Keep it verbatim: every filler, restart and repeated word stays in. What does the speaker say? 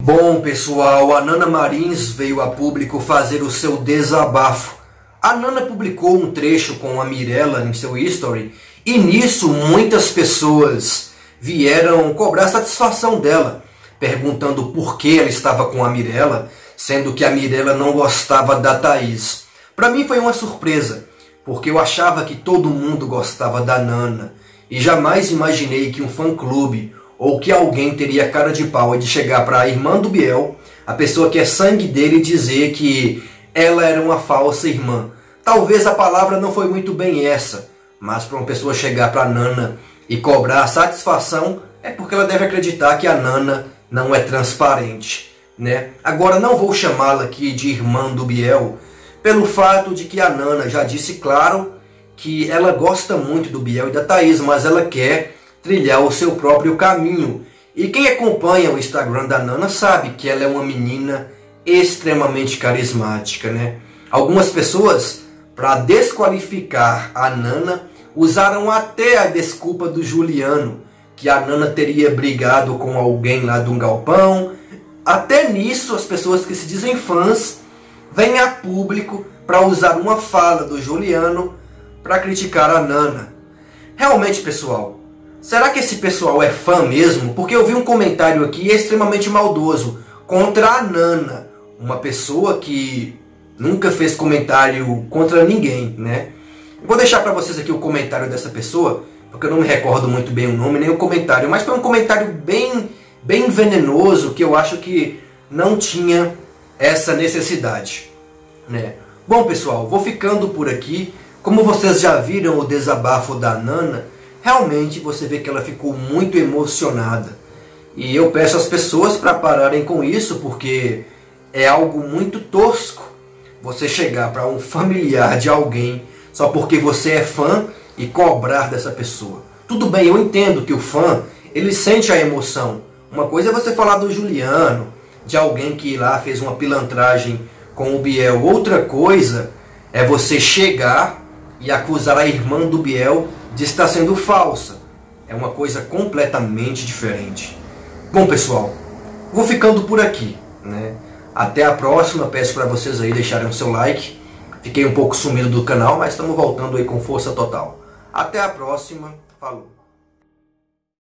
Bom, pessoal, a Nana Marins veio a público fazer o seu desabafo. A Nana publicou um trecho com a Mirella em seu history e nisso muitas pessoas vieram cobrar satisfação dela, perguntando por que ela estava com a Mirella, sendo que a Mirella não gostava da Thaís. Para mim foi uma surpresa, porque eu achava que todo mundo gostava da Nana e jamais imaginei que um fã-clube ou que alguém teria cara de pau de chegar para a irmã do Biel, a pessoa que é sangue dele, e dizer que ela era uma falsa irmã. Talvez a palavra não foi muito bem essa, mas para uma pessoa chegar para a Nana e cobrar satisfação, é porque ela deve acreditar que a Nana não é transparente, né? Agora não vou chamá-la aqui de irmã do Biel, pelo fato de que a Nana já disse claro que ela gosta muito do Biel e da Thaís, mas ela quer trilhar o seu próprio caminho. E quem acompanha o Instagram da Nana sabe que ela é uma menina extremamente carismática, né? Algumas pessoas, para desqualificar a Nana, usaram até a desculpa do Juliano, que a Nana teria brigado com alguém lá de um galpão. Até nisso, as pessoas que se dizem fãs vêm a público para usar uma fala do Juliano para criticar a Nana. Realmente, pessoal, será que esse pessoal é fã mesmo? Porque eu vi um comentário aqui extremamente maldoso contra a Nana, uma pessoa que nunca fez comentário contra ninguém, né? Vou deixar para vocês aqui o comentário dessa pessoa, porque eu não me recordo muito bem o nome nem o comentário, mas foi um comentário bem, bem venenoso, que eu acho que não tinha essa necessidade, né? Bom, pessoal, vou ficando por aqui. Como vocês já viram o desabafo da Nana, realmente você vê que ela ficou muito emocionada. E eu peço às pessoas para pararem com isso, porque é algo muito tosco você chegar para um familiar de alguém só porque você é fã e cobrar dessa pessoa. Tudo bem, eu entendo que o fã, ele sente a emoção. Uma coisa é você falar do Juliano, de alguém que lá fez uma pilantragem com o Biel. Outra coisa é você chegar e acusar a irmã do Biel de estar sendo falsa. É uma coisa completamente diferente. Bom, pessoal, vou ficando por aqui, né? Até a próxima. Peço para vocês aí deixarem o seu like. Fiquei um pouco sumido do canal, mas estamos voltando aí com força total. Até a próxima. Falou.